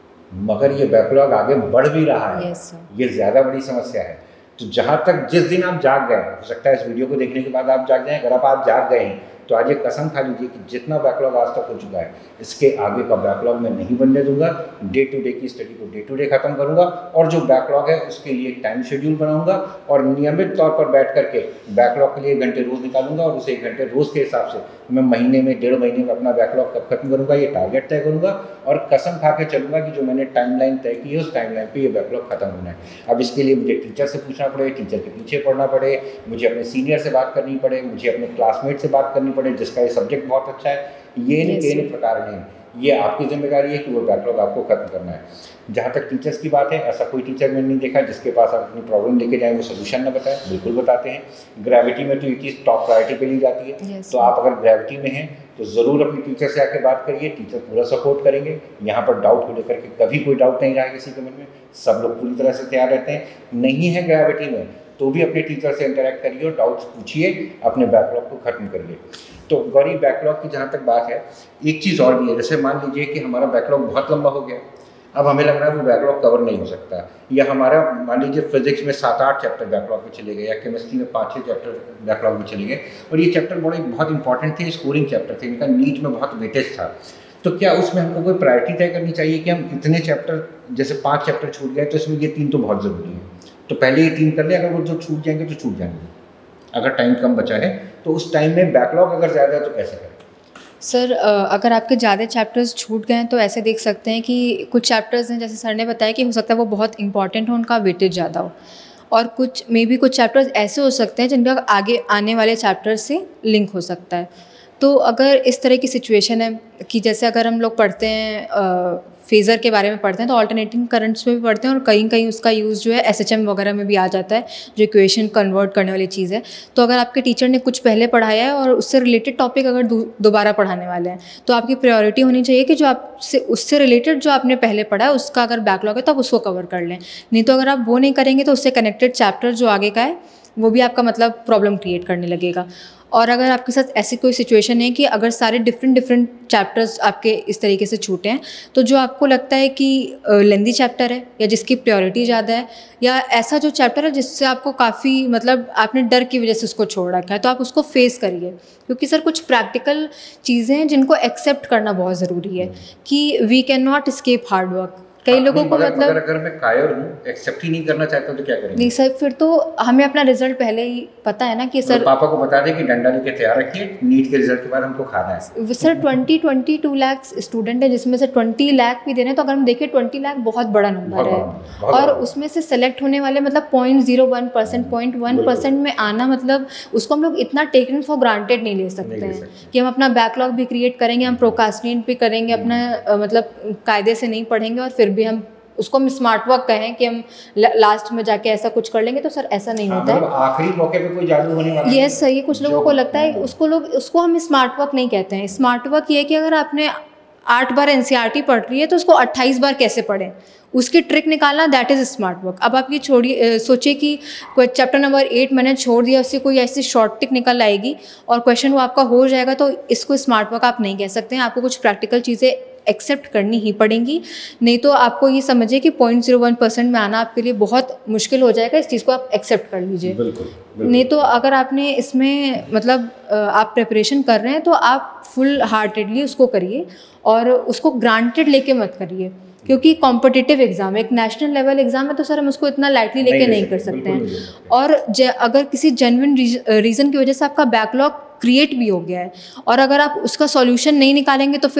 मगर ये बैकलॉग आगे बढ़ भी रहा है। ये ज़्यादा बड़ी समस्या है। तो जहाँ तक जिस दिन आप जाग गए, हो सकता है इस वीडियो को देखने के बाद आप जाग जाएं, अगर आप जाग गए हैं तो आज ये कसम खा लीजिए कि जितना बैकलॉग आज तक हो चुका है, इसके आगे का बैकलॉग मैं नहीं बनने दूंगा। डे टू डे की स्टडी को डे टू डे ख़त्म करूंगा, और जो बैकलॉग है उसके लिए एक टाइम शेड्यूल बनाऊंगा, और नियमित तौर पर बैठ करके बैकलॉग के लिए 1 घंटे रोज़ निकालूंगा, और उसे 1 घंटे रोज़ के हिसाब से मैं महीने में, 1.5 महीने में अपना बैकलॉग कब खत्म करूँगा, ये टारगेट तय करूँगा, और कसम खा के चलूँगा कि जो मैंने टाइमलाइन तय की है उस टाइमलाइन पर ये बैकलॉग खत्म होना है। अब इसके लिए मुझे टीचर से पूछना पड़े, टीचर के पीछे पढ़ना पड़े, मुझे अपने सीनियर से बात करनी पड़े, मुझे अपने क्लासमेट से बात करनी पड़े जिसका ये सब्जेक्ट बहुत अच्छा है, ये नहीं प्रकार नहीं, ये आपकी जिम्मेदारी है कि वो बैकलॉग आपको खत्म करना है। जहाँ तक टीचर्स की बात है, ऐसा कोई टीचर मैंने नहीं देखा जिसके पास आप अपनी प्रॉब्लम लेके जाएं वो सोल्यूशन ना बताएं, बिल्कुल बताते हैं। ग्रेविटी में तो ये चीज़ टॉप प्रायोरिटी पे ली जाती है। तो आप अगर ग्रेविटी में हैं तो ज़रूर अपनी टीचर से आके बात करिए, टीचर पूरा सपोर्ट करेंगे। यहाँ पर डाउट को लेकर के कभी कोई डाउट नहीं रहा किसी के मन में, सब लोग पूरी तरह से तैयार रहते हैं। नहीं है ग्रेविटी में तो भी अपने टीचर से इंटरेक्ट करिए और डाउट्स पूछिए, अपने बैकलॉग को खत्म करिए। तो गौरी, बैकलॉग की जहाँ तक बात है, एक चीज़ और भी है। जैसे मान लीजिए कि हमारा बैकलॉग बहुत लंबा हो गया, अब हमें लग रहा है वो बैकलॉग कवर नहीं हो सकता, या हमारा मान लीजिए फिजिक्स में 7-8 चैप्टर बैकलॉग में चले गए, या केमिस्ट्री में 5-6 चैप्टर बैकलॉग में चले गए, और ये चैप्टर बहुत इंपॉर्टेंट थे, स्कोरिंग चैप्टर थे, इनका नीट में बहुत वेटेज था। तो क्या उसमें हमको कोई प्रायोरिटी तय करनी चाहिए कि हम इतने चैप्टर, जैसे 5 चैप्टर छूट गए तो इसमें ये 3 तो बहुत ज़रूरी है, तो पहले ये 3 कर ले, अगर वो जो छूट जाएंगे तो छूट जाएंगे। अगर टाइम कम बचा है तो उस टाइम में बैकलॉग अगर ज़्यादा है तो कैसे करें? सर, अगर आपके ज़्यादा चैप्टर्स छूट गए हैं तो ऐसे देख सकते हैं कि कुछ चैप्टर्स हैं, जैसे सर ने बताया कि हो सकता है वो बहुत इंपॉर्टेंट हो, उनका वेटेज ज़्यादा हो, और कुछ कुछ चैप्टर्स ऐसे हो सकते हैं जिनका आगे आने वाले चैप्टर्स से लिंक हो सकता है। तो अगर इस तरह की सिचुएशन है कि जैसे अगर हम लोग पढ़ते हैं फेज़र के बारे में पढ़ते हैं तो अल्टरनेटिंग करंट्स में भी पढ़ते हैं, और कहीं कहीं उसका यूज़ जो है एसएचएम वगैरह में भी आ जाता है, जो इक्वेशन कन्वर्ट करने वाली चीज़ है। तो अगर आपके टीचर ने कुछ पहले पढ़ाया है और उससे रिलेटेड टॉपिक अगर दोबारा पढ़ाने वाले हैं, तो आपकी प्रायोरिटी होनी चाहिए कि जो आपसे उससे रिलेटेड जो आपने पहले पढ़ा है उसका अगर बैकलॉग है तो आप उसको कवर कर लें। नहीं तो अगर आप वो नहीं करेंगे तो उससे कनेक्टेड चैप्टर जो आगे का है वो भी आपका मतलब प्रॉब्लम क्रिएट करने लगेगा। और अगर आपके साथ ऐसी कोई सिचुएशन है कि अगर सारे डिफरेंट चैप्टर्स आपके इस तरीके से छूटे हैं, तो जो आपको लगता है कि लेंदी चैप्टर है, या जिसकी प्रायोरिटी ज़्यादा है, या ऐसा जो चैप्टर है जिससे आपको काफ़ी मतलब आपने डर की वजह से उसको छोड़ रखा है, तो आप उसको फेस करिए। क्योंकि सर कुछ प्रैक्टिकल चीज़ें हैं जिनको एक्सेप्ट करना बहुत ज़रूरी है कि we can not escape hard work. कई लोगों को मतलब अगर मैं कायर हूँ, एक्सेप्ट ही नहीं करना चाहता तो क्या करेंगे? नहीं सर, फिर तो हमें अपना रिजल्ट पहले ही पता है ना कि सर, पापा को बता दें कि डंडा लेके तैयार रखिए, नीट के रिजल्ट के बाद हमको खाना है। सर 22 लाख स्टूडेंट है, जिसमें से 20 लाख भी दे रहे हैं, तो अगर हम देखें 20 लाख बहुत बड़ा नंबर है, और उसमें से सेलेक्ट होने वाले मतलब 0.01%, 0.1% में आना, मतलब उसको हम लोग इतना टेकन फॉर ग्रांटेड नहीं ले सकते हैं कि हम अपना बैकलॉग भी क्रिएट करेंगे, हम प्रोकास्टिनेट भी करेंगे, अपना मतलब कायदे से नहीं पढ़ेंगे, और फिर भी हम उसको हम स्मार्ट वर्क कहें कि हम लास्ट में जाके ऐसा कुछ कर लेंगे, तो सर ऐसा नहीं होता है। आखिरी मौके पे कोई जादू होने वाला है। यस सर, ये कुछ लोगों को लगता है, उसको हम स्मार्ट वर्क नहीं कहते हैं। स्मार्ट वर्क ये है कि अगर आपने 8 बार एनसीईआरटी पढ़ रही है तो उसको 28 बार कैसे पढ़ें, उसकी ट्रिक निकालना, दैट इज़ स्मार्ट वर्क। अब आप ये छोड़िए, सोचिए कि कोई चैप्टर नंबर 8 मैंने छोड़ दिया, उससे कोई ऐसी शॉर्ट ट्रिक निकल आएगी और क्वेश्चन वो आपका हो जाएगा, तो इसको स्मार्ट वर्क आप नहीं कह सकते हैं। आपको कुछ प्रैक्टिकल चीज़ें एक्सेप्ट करनी ही पड़ेंगी, नहीं तो आपको ये समझिए कि 0.01% में आना आपके लिए बहुत मुश्किल हो जाएगा। इस चीज़ को आप एक्सेप्ट कर लीजिए। नहीं तो अगर आपने इसमें मतलब आप प्रिपरेशन कर रहे हैं तो आप फुल हार्टेडली उसको करिए, और उसको ग्रांटेड लेके मत करिए, क्योंकि कॉम्पिटिटिव एग्ज़ाम है, एक नेशनल लेवल एग्ज़ाम है, तो सर हम उसको इतना लाइटली लेके नहीं कर सकते हैं। और अगर किसी जेन्युइन रीज़न की वजह से आपका बैकलॉग क्रिएट भी हो गया है, और अगर आप उसका सॉल्यूशन नहीं निकालेंगे तो फिर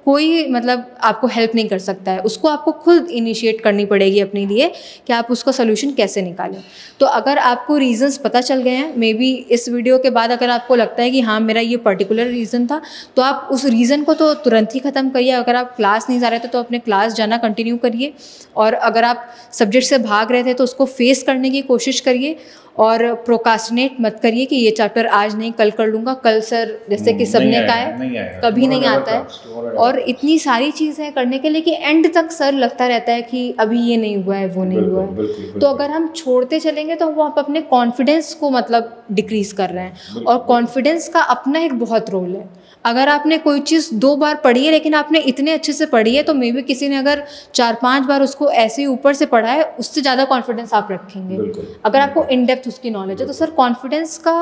कोई मतलब आपको हेल्प नहीं कर सकता है, उसको आपको खुद इनिशिएट करनी पड़ेगी अपने लिए कि आप उसका सोल्यूशन कैसे निकालें। तो अगर आपको रीज़न्स पता चल गए हैं, मे बी इस वीडियो के बाद अगर आपको लगता है कि हाँ मेरा ये पर्टिकुलर रीज़न था, तो आप उस रीज़न को तो तुरंत ही ख़त्म करिए। अगर आप क्लास नहीं जा रहे थे तो अपने क्लास जाना कंटिन्यू करिए, और अगर आप सब्जेक्ट से भाग रहे थे तो उसको फेस करने की कोशिश करिए, और प्रोकास्टिनेट मत करिए कि ये चैप्टर आज नहीं कल कर लूँगा, कल सर जैसे कि सबने कहा है कभी नहीं आता है। और इतनी सारी चीज़ें करने के लिए कि एंड तक सर लगता रहता है कि अभी ये नहीं हुआ है, वो नहीं हुआ है। तो अगर हम छोड़ते चलेंगे तो वो आप अपने कॉन्फिडेंस को मतलब डिक्रीज़ कर रहे हैं, और कॉन्फिडेंस का अपना एक बहुत रोल है। अगर आपने कोई चीज़ 2 बार पढ़ी है लेकिन आपने इतने अच्छे से पढ़ी है, तो मे बी किसी ने अगर 4-5 बार उसको ऐसे ही ऊपर से पढ़ा है, उससे ज़्यादा कॉन्फिडेंस आप रखेंगे। अगर आपको इन डेप्थ उसकी नॉलेज है, तो सर कॉन्फिडेंस का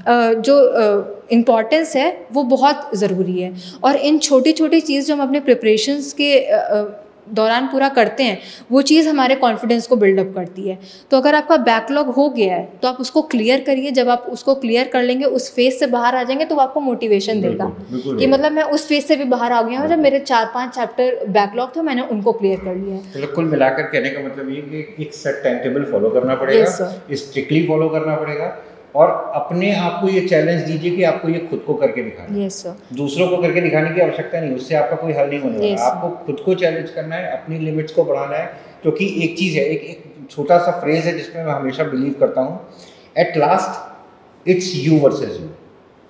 जो इम्पॉर्टेंस है वो बहुत ज़रूरी है। और इन छोटी छोटी चीज़ जो हम अपने प्रिपरेशंस के दौरान पूरा करते हैं, वो चीज़ हमारे कॉन्फिडेंस को बिल्डअप करती है। तो अगर आपका बैकलॉग हो गया है तो आप उसको क्लियर करिए। जब आप उसको क्लियर कर लेंगे, उस फेज से बाहर आ जाएंगे, तो वो आपको मोटिवेशन देगा कि मतलब मैं उस फेज से भी बाहर आ गया हूँ जब मेरे 4-5 चैप्टर बैकलॉग थे, मैंने उनको क्लियर कर लिया है। तो कुल मिलाकर कहने का मतलब ये कि एक सेट टाइम टेबल फॉलो करना पड़ेगा, स्ट्रिक्टली फॉलो करना पड़ेगा, और अपने आप को ये चैलेंज दीजिए कि आपको ये खुद को करके दिखाना है। Yes sir. दूसरों को करके दिखाने की आवश्यकता नहीं, उससे आपका कोई हल नहीं होने वाला। आपको खुद को चैलेंज करना है, अपनी लिमिट्स को बढ़ाना है। क्योंकि एक चीज़ है, एक छोटा सा फ्रेज है जिसमें मैं हमेशा बिलीव करता हूँ, at last it's you versus you.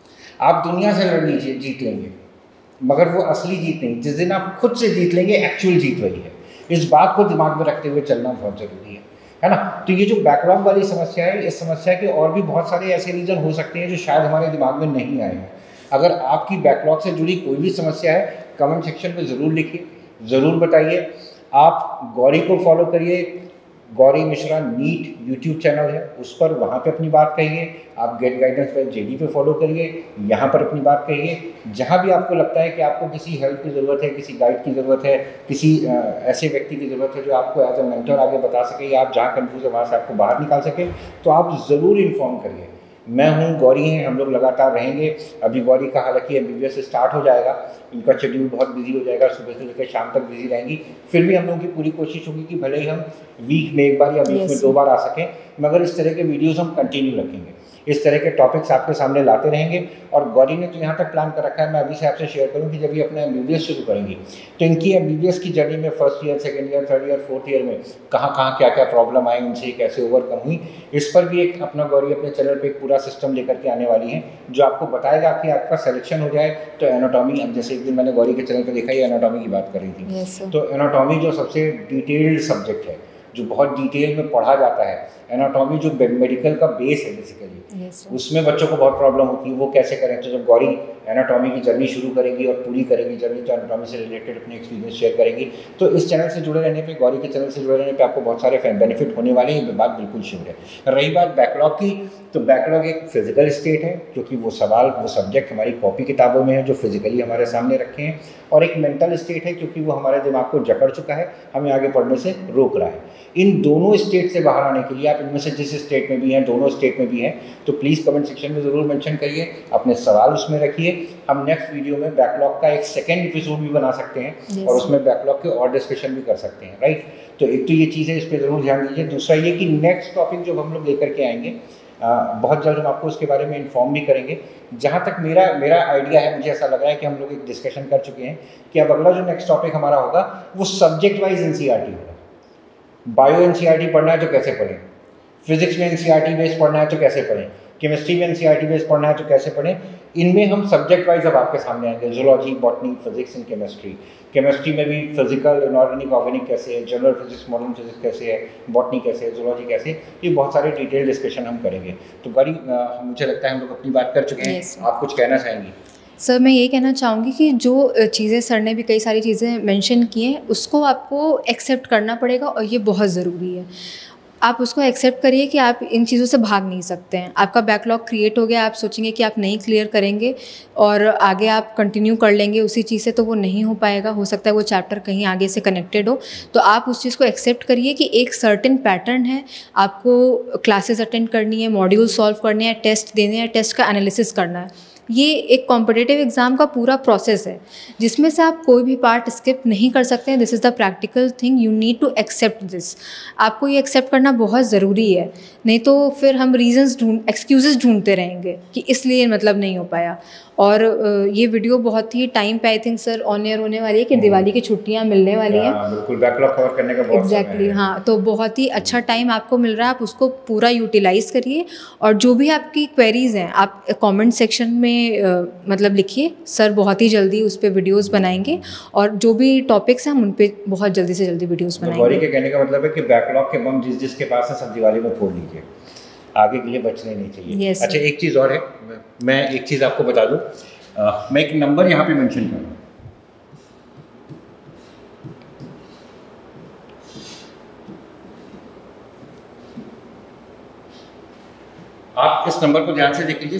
आप दुनिया से लड़ लीजिए, जीत लेंगे, मगर वो असली जीत नहीं। जिस दिन आप खुद से जीत लेंगे, एक्चुअल जीत वही है। इस बात को दिमाग में रखते हुए चलना बहुत ज़रूरी है ना। तो ये जो बैकलॉग वाली समस्या है, इस समस्या के और भी बहुत सारे ऐसे रीज़न हो सकते हैं जो शायद हमारे दिमाग में नहीं आए हैं। अगर आपकी बैकलॉग से जुड़ी कोई भी समस्या है, कमेंट सेक्शन में ज़रूर लिखिए, ज़रूर बताइए। आप गौरी को फॉलो करिए, Gauri Mishra NEET YouTube channel है, उस पर वहाँ पे अपनी बात कहिए। आप गेट गाइडेंस पर जेडी पे फॉलो करिए, यहाँ पर अपनी बात कहिए। जहाँ भी आपको लगता है कि आपको किसी हेल्प की ज़रूरत है, किसी गाइड की ज़रूरत है, किसी ऐसे व्यक्ति की ज़रूरत है जो आपको एज ए मेंटर आगे बता सके, या आप जहाँ कंफ्यूज है वहाँ से आपको बाहर निकाल सके, तो आप ज़रूर इन्फॉर्म करिए। मैं हूँ, गौरी हैं, हम लोग लगातार रहेंगे। अभी गौरी का हालांकि MBBS स्टार्ट हो जाएगा, इनका शेड्यूल बहुत बिजी हो जाएगा, सुबह से लेकर शाम तक बिजी रहेंगी। फिर भी हम लोगों की पूरी कोशिश होगी कि भले ही हम वीक में 1 बार या वीक में 2 बार आ सकें, मगर इस तरह के वीडियोज़ हम कंटिन्यू रखेंगे। इस तरह के टॉपिक्स आपके सामने लाते रहेंगे। और गौरी ने तो यहाँ तक प्लान कर रखा है, मैं अभी से आपसे शेयर करूँ कि जब ये अपना MBBS शुरू करेंगी तो इनकी MBBS की जर्नी में first year, second year, third year, fourth year में कहाँ क्या क्या प्रॉब्लम आई, उनसे कैसे ओवरकम हुई, इस पर भी एक अपना गौरी अपने चैनल पर एक पूरा सिस्टम लेकर के आने वाली है, जो आपको बताएगा कि आपका सिलेक्शन हो जाए तो एनाटॉमी। अब जैसे एक दिन मैंने गौरी के चैनल पर देखा, ये एनाटॉमी की बात कर रही थी। तो एनाटॉमी जो सबसे डिटेल्ड सब्जेक्ट है, जो बहुत डिटेल में पढ़ा जाता है, एनाटॉमी जो मेडिकल का बेस है बेसिकली, उसमें बच्चों को बहुत प्रॉब्लम होती है, वो कैसे करें। तो जब गौरी एनाटॉमी की जर्नी शुरू करेंगी और पूरी करेंगी जर्नी, तो एनाटॉमी से रिलेटेड अपने एक्सपीरियंस शेयर करेंगी। तो इस चैनल से जुड़े रहने पे, गौरी के चैनल से जुड़े रहने पे आपको बहुत सारे बेनिफिट होने वाले हैं, ये बात बिल्कुल श्योर है। रही बात बैकलॉग की, तो बैकलॉग एक फिजिकल स्टेट है, क्योंकि वो सवाल, वो सब्जेक्ट हमारी कॉपी किताबों में है जो फिजिकली हमारे सामने रखे हैं, और एक मेंटल स्टेट है, क्योंकि वो हमारे दिमाग को जकड़ चुका है, हमें आगे पढ़ने से रोक रहा है। इन दोनों स्टेट से बाहर आने के लिए, आप इनमें से जिस स्टेट में भी हैं, दोनों स्टेट में भी हैं, तो प्लीज़ कमेंट सेक्शन में ज़रूर मेंशन करिए, अपने सवाल उसमें रखिए। हम नेक्स्ट वीडियो में बैकलॉग का एक सेकेंड एपिसोड भी बना सकते हैं, और उसमें बैकलॉग के और डिस्कशन भी कर सकते हैं, राइट। तो एक तो ये चीज़ है, इस पर ज़रूर ध्यान दीजिए। दूसरा ये कि नेक्स्ट टॉपिक जो हम लोग लेकर के आएंगे, बहुत जल्द हम आपको उसके बारे में इन्फॉर्म भी करेंगे। जहाँ तक मेरा आइडिया है, मुझे ऐसा लग रहा है कि हम लोग एक डिस्कशन कर चुके हैं कि अब अगला जो नेक्स्ट टॉपिक हमारा होगा वो सब्जेक्ट वाइज NCERT होगा। बायो NCERT पढ़ना है तो कैसे पढ़ें, फिजिक्स में NCERT बेस पढ़ना है तो कैसे पढ़ें, केमिस्ट्री में NCERT बेस पढ़ना है तो कैसे पढ़ें। इनमें हम सब्जेक्ट वाइज अब आपके सामने आएंगे, zoology, botany, physics and chemistry. Chemistry में भी फिजिकल, इनऑर्गेनिक, ऑर्गेनिक कैसे है, जनरल फिजिक्स, मॉडर्न फिजिक्स कैसे है, बॉटनी कैसे है, जूलॉजी कैसे है, ये बहुत सारे डिटेल डिस्कशन हम करेंगे। तो गौरी, मुझे लगता है हम लोग अपनी बात कर चुके हैं। आप कुछ कहना चाहेंगी? सर, मैं ये कहना चाहूँगी कि जो चीज़ें सर ने भी कई सारी चीज़ें मेंशन की हैं, उसको आपको एक्सेप्ट करना पड़ेगा, और ये बहुत ज़रूरी है। आप उसको एक्सेप्ट करिए कि आप इन चीज़ों से भाग नहीं सकते हैं। आपका बैकलॉग क्रिएट हो गया, आप सोचेंगे कि आप नहीं क्लियर करेंगे और आगे आप कंटिन्यू कर लेंगे उसी चीज़ से, तो वो नहीं हो पाएगा। हो सकता है वो चैप्टर कहीं आगे से कनेक्टेड हो। तो आप उस चीज़ को एक्सेप्ट करिए कि एक सर्टेन पैटर्न है, आपको क्लासेस अटेंड करनी है, मॉड्यूल सॉल्व करने हैं, टेस्ट देने हैं, टेस्ट का एनालिसिस करना है। ये एक कॉम्पिटिटिव एग्ज़ाम का पूरा प्रोसेस है जिसमें से आप कोई भी पार्ट स्किप नहीं कर सकते हैं। This is the practical thing, you need to accept this. आपको ये एक्सेप्ट करना बहुत ज़रूरी है, नहीं तो फिर हम एक्सक्यूज़ेस ढूंढते रहेंगे कि इसलिए मतलब नहीं हो पाया। और ये वीडियो बहुत ही टाइम पे I think sir on air होने वाली है कि दिवाली की छुट्टियां मिलने वाली हैं। बिल्कुल, बैकलॉग कवर करने का बहुत एग्जैक्टली हाँ, तो बहुत ही अच्छा टाइम आपको मिल रहा है, आप उसको पूरा यूटिलाइज़ करिए। और जो भी आपकी क्वेरीज़ हैं आप कमेंट सेक्शन में मतलब लिखिए, सर बहुत ही जल्दी उस पर वीडियोज़ बनाएंगे और जो भी टॉपिक्स हैं हम उन पर बहुत जल्दी से जल्दी वीडियोज़ बनाएंगे। गौरी के कहने का मतलब है कि बैकलॉग के बम जिसके पास है सब दिवाली में फोड़ लीजिए, आगे के लिए बचने नहीं चाहिए। Yes, अच्छा, एक चीज़ और है, मैं एक चीज़ आपको बता दूं, मैं एक नंबर यहाँ पे मेंशन कर रहा हूँ। आप इस नंबर को ध्यान से देख लीजिए,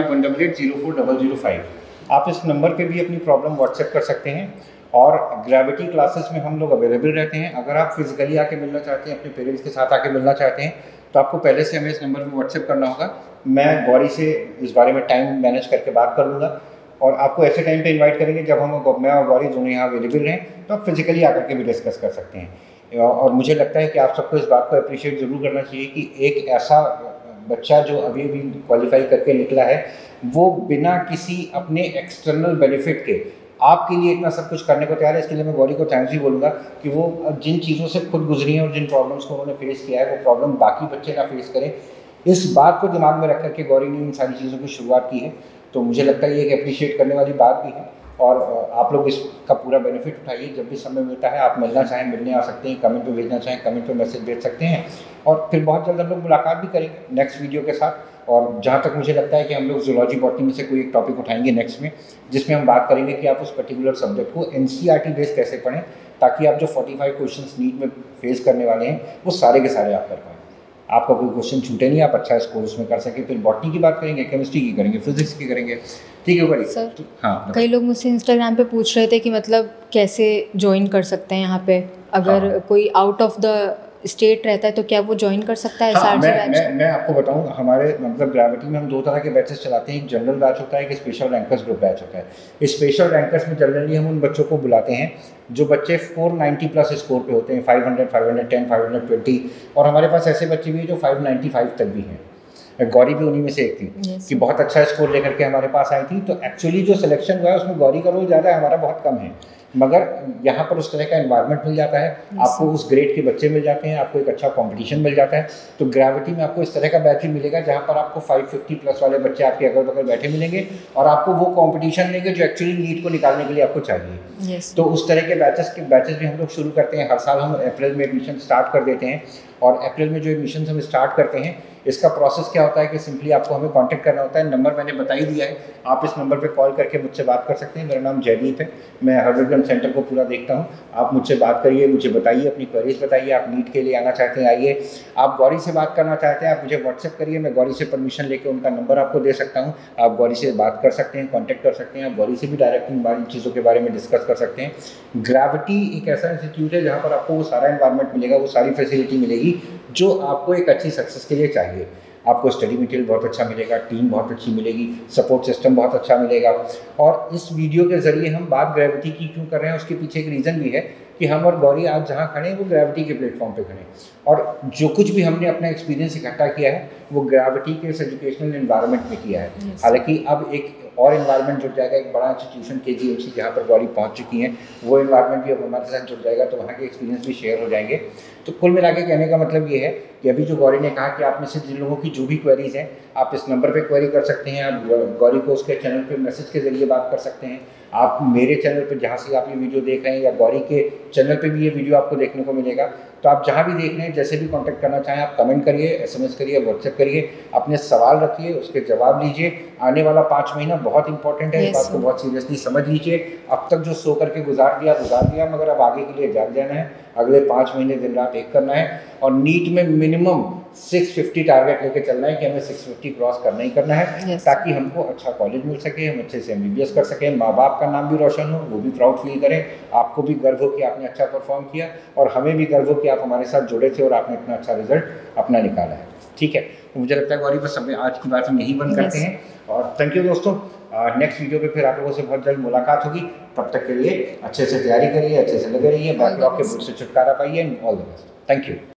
7518804005। आप इस नंबर पे भी अपनी प्रॉब्लम व्हाट्सएप कर सकते हैं। और ग्रेविटी क्लासेस में हम लोग अवेलेबल रहते हैं। अगर आप फिजिकली आके मिलना चाहते हैं, अपने पेरेंट्स के साथ आके मिलना चाहते हैं, तो आपको पहले से हमें इस नंबर पर व्हाट्सएप करना होगा। मैं गौरी से इस बारे में टाइम मैनेज करके बात कर लूँगा और आपको ऐसे टाइम पे इनवाइट करेंगे जब मैं और गौरी दोनों यहाँ अवेलेबल रहें, तो आप फिजिकली आकर के भी डिस्कस कर सकते हैं। और मुझे लगता है कि आप सबको इस बात को अप्रिशिएट ज़रूर करना चाहिए कि एक ऐसा बच्चा जो अभी अभी क्वालिफाई करके निकला है, वो बिना किसी अपने एक्सटर्नल बेनिफिट के आपके लिए इतना सब कुछ करने को तैयार है। इसके लिए मैं गौरी को थैंक्स भी बोलूँगा कि वो जिन चीज़ों से खुद गुजरी हैं और जिन प्रॉब्लम्स को उन्होंने फेस किया है, वो प्रॉब्लम बाकी बच्चे ना फेस करें, इस बात को दिमाग में रख कर के गौरी ने इन सारी चीज़ों की शुरुआत की है। तो मुझे लगता है ये एक अप्रिशिएट करने वाली बात भी है। और आप लोग इसका पूरा बेनिफिट उठाइए। जब भी समय मिलता है, आप मिलना चाहें मिलने आ सकते हैं, कमेंट पे भेजना चाहें कमेंट पे मैसेज भेज सकते हैं। और फिर बहुत जल्द हम लोग मुलाकात भी करेंगे नेक्स्ट वीडियो के साथ। और जहाँ तक मुझे लगता है कि हम लोग ज़ूलॉजी बॉटनी में से कोई एक टॉपिक उठाएंगे नेक्स्ट में, जिसमें हम बात करेंगे कि आप उस पर्टिकुलर सब्जेक्ट को NCERT बेस कैसे पढ़ें, ताकि आप जो 45 क्वेश्चंस नीट में फेस करने वाले हैं वो सारे के सारे आप कर पाएँ, आपका कोई क्वेश्चन छूटे नहीं, आप अच्छा स्कोर उसमें कर सकें। फिर बॉटनी की बात करेंगे, केमिस्ट्री की करेंगे, फिजिक्स की करेंगे। ठीक है भाई सर? हाँ, कई लोग मुझसे इंस्टाग्राम पे पूछ रहे थे कि मतलब कैसे ज्वाइन कर सकते हैं यहाँ पे, अगर कोई आउट ऑफ द स्टेट रहता है तो क्या वो ज्वाइन कर सकता है SRG बैच? मैं आपको बताऊं, हमारे मतलब ग्रेविटी में हम दो तरह के बैचेस चलाते हैं। एक जनरल बैच होता है, एक स्पेशल रैंकर्स ग्रुप बैच होता है। स्पेशल रैंकर्स में जनरली हम उन बच्चों को बुलाते हैं जो बच्चे 490 प्लस स्कोर पे होते हैं, 500, 510, 520। और हमारे पास ऐसे बच्चे भी हैं जो 595 तक भी हैं। गौरी भी उन्हीं में से एक थी कि बहुत अच्छा स्कोर लेकर के हमारे पास आई थी। तो एक्चुअली जो सिलेक्शन हुआ है उसमें गौरी का रोल ज़्यादा है, हमारा बहुत कम है। मगर यहाँ पर उस तरह का एनवायरनमेंट मिल जाता है, आपको उस ग्रेड के बच्चे मिल जाते हैं, आपको एक अच्छा कंपटीशन मिल जाता है। तो ग्रेविटी में आपको इस तरह का बैच भी मिलेगा जहाँ पर आपको 550 प्लस वाले बच्चे आपके अगल बगल बैठे मिलेंगे और आपको वो कंपटीशन लेंगे जो एक्चुअली नीट को निकालने के लिए आपको चाहिए। तो उस तरह के बैचेस भी हम लोग शुरू करते हैं। हर साल हम अप्रैल में एडमिशन स्टार्ट कर देते हैं। और अप्रैल में जो एडमिशन हम स्टार्ट करते हैं, इसका प्रोसेस क्या होता है कि सिंपली आपको हमें कांटेक्ट करना होता है। नंबर मैंने बता ही दिया है, आप इस नंबर पे कॉल करके मुझसे बात कर सकते हैं। मेरा नाम जयदीप है, मैं हर्बल सेंटर को पूरा देखता हूँ। आप मुझसे बात करिए, मुझे बताइए, अपनी क्वेरीज बताइए। आप नीट के लिए आना चाहते हैं आइए, आप गौरी से बात करना चाहते हैं आप मुझे व्हाट्सएप करिए, मैं गौरी से परमिशन लेकर उनका नंबर आपको दे सकता हूँ। आप गौरी से बात कर सकते हैं, कॉन्टैक्ट कर सकते हैं, आप गौरी से भी डायरेक्ट इन चीज़ों के बारे में डिस्कस कर सकते हैं। ग्रेविटी एक ऐसा इंस्टीट्यूट है जहाँ पर आपको वो सारा एनवायरनमेंट मिलेगा, वो सारी फैसिलिटी मिलेगी जो आपको एक अच्छी सक्सेस के लिए चाहिए। आपको स्टडी मटेरियल बहुत अच्छा मिलेगा, टीम बहुत अच्छी मिलेगी, सपोर्ट सिस्टम बहुत अच्छा मिलेगा। और इस वीडियो के ज़रिए हम बात ग्रेविटी की क्यों कर रहे हैं, उसके पीछे एक रीज़न भी है कि हम और गौरी आज जहाँ खड़े हैं वो ग्रेविटी के प्लेटफॉर्म पे खड़े हैं। और जो कुछ भी हमने अपना एक्सपीरियंस इकट्ठा किया है वो ग्रेविटी के इस एजुकेशनल एनवायरनमेंट में किया है। हालांकि अब एक और एनवायरनमेंट जुड़ जाएगा, एक बड़ा इंस्टीट्यूशन KGMC जहाँ पर गौरी पहुँच चुकी हैं, वो एनवायरनमेंट भी अब हमारे साथ जुड़ जाएगा, तो वहाँ के एक्सपीरियंस भी शेयर हो जाएंगे। तो कुल मिला के कहने का मतलब ये है कि अभी जो गौरी ने कहा कि आप में से जिन लोगों की जो भी क्वेरीज हैं, आप इस नंबर पे क्वेरी कर सकते हैं। आप गौरी को उसके चैनल पे मैसेज के ज़रिए बात कर सकते हैं। आप मेरे चैनल पे जहाँ से आप ये वीडियो देख रहे हैं या गौरी के चैनल पे भी ये वीडियो आपको देखने को मिलेगा। तो आप जहाँ भी देख रहे हैं, जैसे भी कांटेक्ट करना चाहें, आप कमेंट करिए, SMS करिए, व्हाट्सएप करिए, अपने सवाल रखिए, उसके जवाब लीजिए। आने वाला 5 महीना बहुत इंपॉर्टेंट है, इस बात को बहुत सीरियसली समझ लीजिए। अब तक जो सो करके गुजार दिया, मगर अब आगे के लिए जाग जाना है। अगले 5 महीने दिन रात एक करना है और नीट में मिनिमम 650 टारगेट लेके चलना है कि हमें 650 क्रॉस करना ही करना है, ताकि हमको अच्छा कॉलेज मिल सके, हम अच्छे से MBBS कर सकें, माँ बाप का नाम भी रोशन हो, वो भी प्राउड फील करें, आपको भी गर्व हो कि आपने अच्छा परफॉर्म किया और हमें भी गर्व हो कि आप हमारे साथ जुड़े थे और आपने इतना अच्छा रिजल्ट अपना निकाला है। ठीक है, तो मुझे लगता है गौरी बस आज की बात हम यही बंद करते हैं और थैंक यू दोस्तों। नेक्स्ट वीडियो पे फिर आप लोगों से बहुत जल्द मुलाकात होगी। तब तक के लिए अच्छे से तैयारी करिए, अच्छे से लगे रहिए, बैकलॉग के बोझ से छुटकारा पाइए। All the best. Thank you.